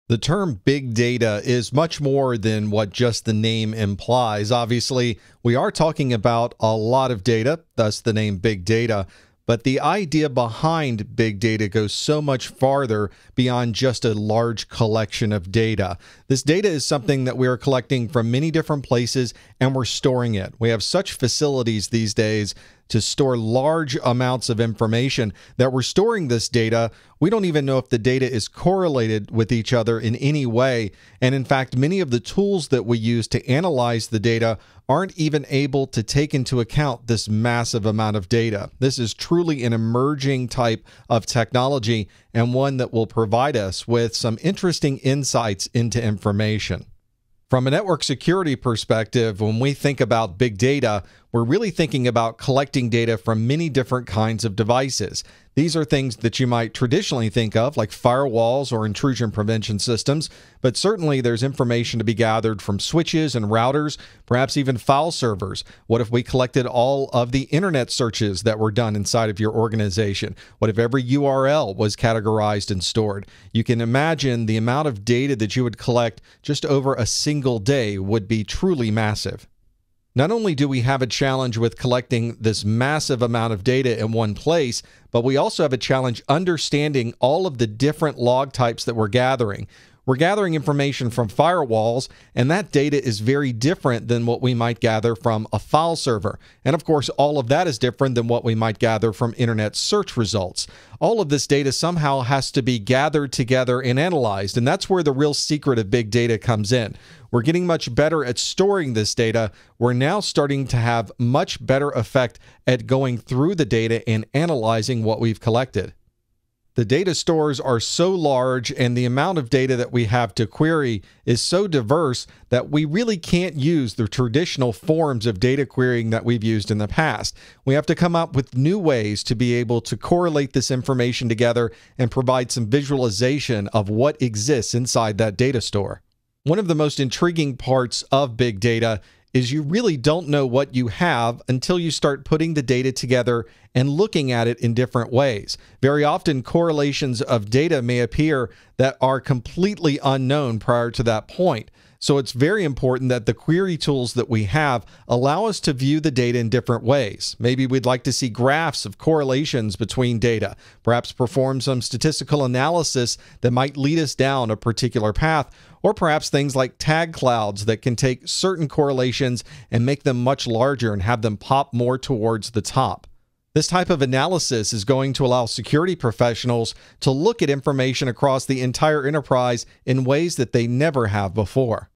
The term big data is much more than what just the name implies. Obviously, we are talking about a lot of data, thus the name big data. But the idea behind big data goes so much farther beyond just a large collection of data. This data is something that we are collecting from many different places and we're storing it. We have such facilities these days to store large amounts of information that we're storing this data. We don't even know if the data is correlated with each other in any way. And in fact, many of the tools that we use to analyze the data aren't even able to take into account this massive amount of data. This is truly an emerging type of technology and one that will provide us with some interesting insights into information. From a network security perspective, when we think about big data, we're really thinking about collecting data from many different kinds of devices. These are things that you might traditionally think of, like firewalls or intrusion prevention systems, but certainly there's information to be gathered from switches and routers, perhaps even file servers. What if we collected all of the internet searches that were done inside of your organization? What if every URL was categorized and stored? You can imagine the amount of data that you would collect just over a single day would be truly massive. Not only do we have a challenge with collecting this massive amount of data in one place, but we also have a challenge understanding all of the different log types that we're gathering. We're gathering information from firewalls, and that data is very different than what we might gather from a file server. And of course, all of that is different than what we might gather from internet search results. All of this data somehow has to be gathered together and analyzed, and that's where the real secret of big data comes in. We're getting much better at storing this data. We're now starting to have much better effect at going through the data and analyzing what we've collected. The data stores are so large and the amount of data that we have to query is so diverse that we really can't use the traditional forms of data querying that we've used in the past. We have to come up with new ways to be able to correlate this information together and provide some visualization of what exists inside that data store. One of the most intriguing parts of big data is you really don't know what you have until you start putting the data together and looking at it in different ways. Very often, correlations of data may appear that are completely unknown prior to that point. So it's very important that the query tools that we have allow us to view the data in different ways. Maybe we'd like to see graphs of correlations between data, perhaps perform some statistical analysis that might lead us down a particular path, or perhaps things like tag clouds that can take certain correlations and make them much larger and have them pop more towards the top. This type of analysis is going to allow security professionals to look at information across the entire enterprise in ways that they never have before.